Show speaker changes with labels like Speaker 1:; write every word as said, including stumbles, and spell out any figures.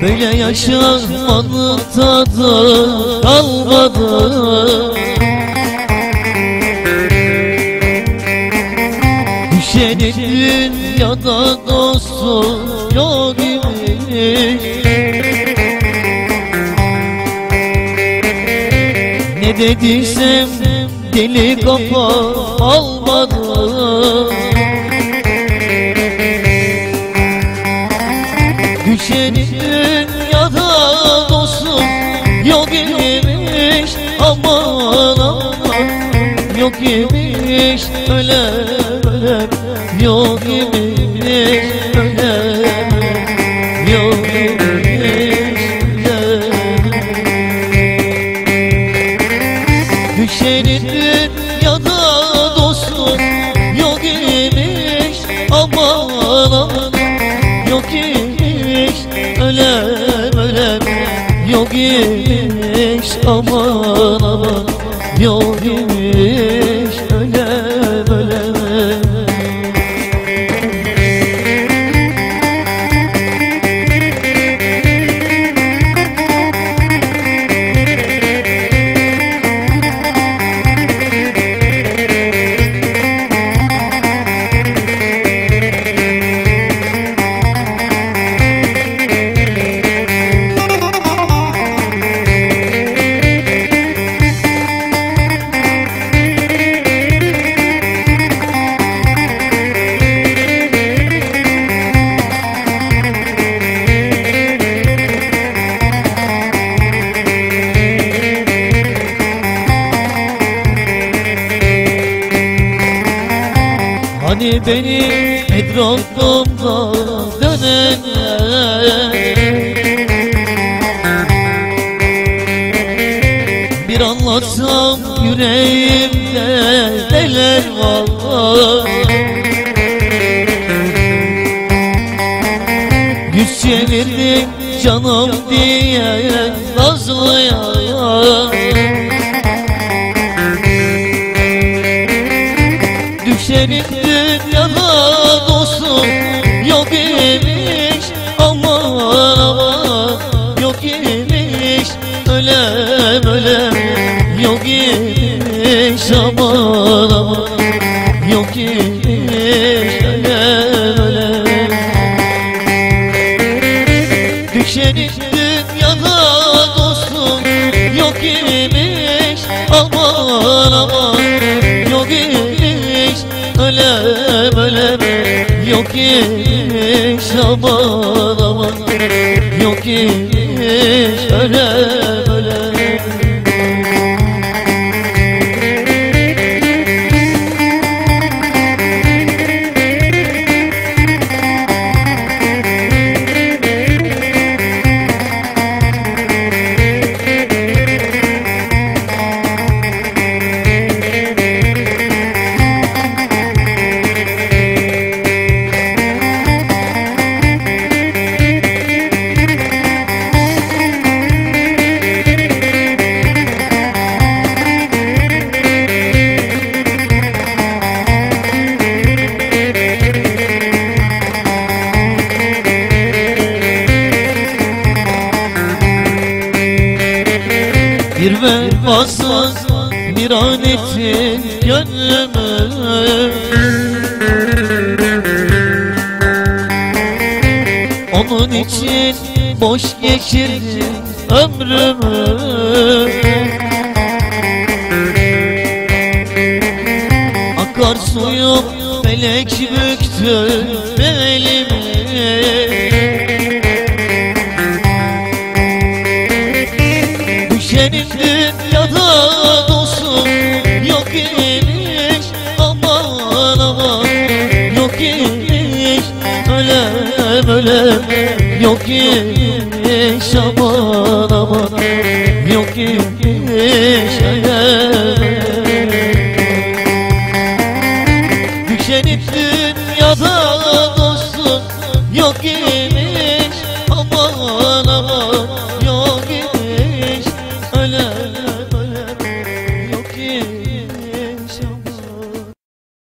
Speaker 1: Böyle yaşamanın tadı kalmadı. Düşenin dünyada dostu yok imiş. Ne dediysem deli kafa almadı. Düşenin dünyada dostum yok imiş. Aman aman yok imiş. Ölem ölem yok imiş. Ölem ölem yok imiş. Düşenin dünyada dostum yok imiş. Aman aman yok imiş. Ölem ölem yok imiş. Aman aman yok imiş. Ölem ölem. Hani benim etrafımda dönenler, bir anlatsam yüreğimde neler var. Yüz çevirdim canım diye nazlıya. Düşenin dünyada dostum yok imiş. Aman aman yok imiş. Ölem ölem yok imiş. Aman aman yok imiş. Ölem ölem. Düşenin dünyada dostum yok imiş. Aman aman yok imiş. Ölem ölem yok imiş. Aman aman yok imiş. Ölem ölem. Bir vefasız bir anetin gönlümü, onun için boş geçirdim ömrümü. Akar suyum felek büktü belimi. Düşenin dünyada dostum yok imiş. Aman aman yok imiş. Ölem ölem yok imiş. Aman aman yok imiş. Ölem